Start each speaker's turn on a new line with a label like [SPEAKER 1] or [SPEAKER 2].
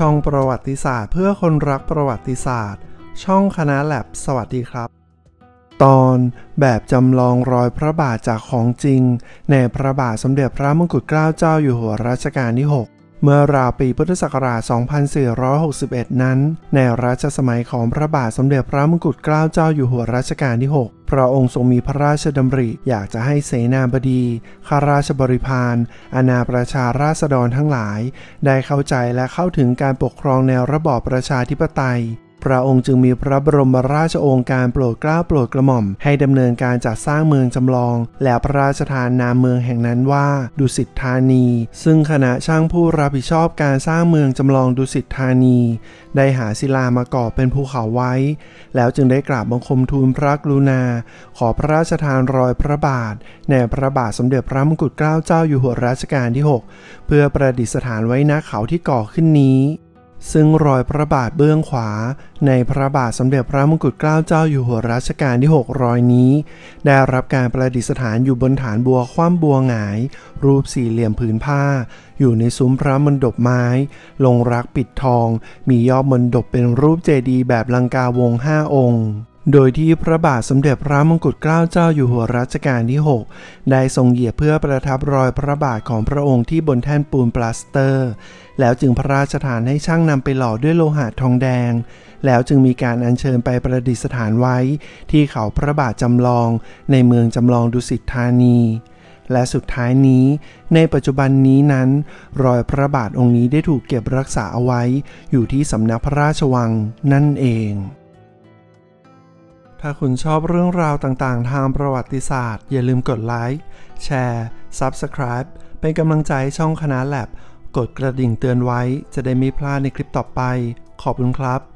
[SPEAKER 1] ช่องประวัติศาสตร์เพื่อคนรักประวัติศาสตร์ช่องคณะแลบสวัสดีครับตอนแบบจำลองรอยพระบาทจากของจริงในพระบาทสมเด็จพระมงกุฎเกล้าเจ้าอยู่หัวรัชกาลที่ 6เมื่อราวปีพุทธศักราช 2461 นั้นในรัชสมัยของพระบาทสมเด็จพระมงกุฎเกล้าเจ้าอยู่หัวรัชกาลที่ 6พระองค์ทรงมีพระราชดำริอยากจะให้เสนาบดีข้าราชบริพารอาณาประชาราษฎรทั้งหลายได้เข้าใจและเข้าถึงการปกครองแนวระบอบประชาธิปไตยพระองค์จึงมีพระบรมราชโองการโปรดเกล้าโปรดกระหม่อมให้ดำเนินการจัดสร้างเมืองจำลองและพระราชทานนามเมืองแห่งนั้นว่าดุสิตธานีซึ่งคณะช่างผู้รับผิดชอบการสร้างเมืองจำลองดุสิตธานีได้หาศิลามาก่อเป็นภูเขาไว้แล้วจึงได้กราบบังคมทูลพระกรุณาขอพระราชทานรอยพระบาทในพระบาทสมเด็จพระมงกุฎเกล้าเจ้าอยู่หัวรัชกาลที่ 6เพื่อประดิษฐานไว้ณเขาที่ก่อขึ้นนี้ซึ่งรอยพระบาทเบื้องขวาในพระบาทสมเด็จพระมงกุฎเกล้าเจ้าอยู่หัวรัชกาลที่ 6รอยนี้ได้รับการประดิษฐานอยู่บนฐานบัวคว่ำบัวหงายรูปสี่เหลี่ยมผืนผ้าอยู่ในซุ้มพระมณฑปไม้ลงรักปิดทองมียอดมณฑปเป็นรูปเจดีย์แบบลังกาวงศ์5 องค์โดยที่พระบาทสมเด็จพระมงกุฎเกล้าเจ้าอยู่หัวรัชกาลที่ 6ได้ทรงเหยียบเพื่อประทับรอยพระบาทของพระองค์ที่บนแท่นปูนปลาสเตอร์แล้วจึงพระราชทานให้ช่างนำไปหล่อด้วยโลหะทองแดงแล้วจึงมีการอัญเชิญไปประดิษฐานไว้ที่เขาพระบาทจำลองในเมืองจำลองดุสิตธานีและสุดท้ายนี้ในปัจจุบันนี้นั้นรอยพระบาทองค์นี้ได้ถูกเก็บรักษาเอาไว้อยู่ที่สำนักพระราชวังนั่นเองถ้าคุณชอบเรื่องราวต่างๆทางประวัติศาสตร์อย่าลืมกดไลค์แชร์ Subscribe เป็นกำลังใจช่องคณะแลบกดกระดิ่งเตือนไว้จะได้ไม่พลาดในคลิปต่อไปขอบคุณครับ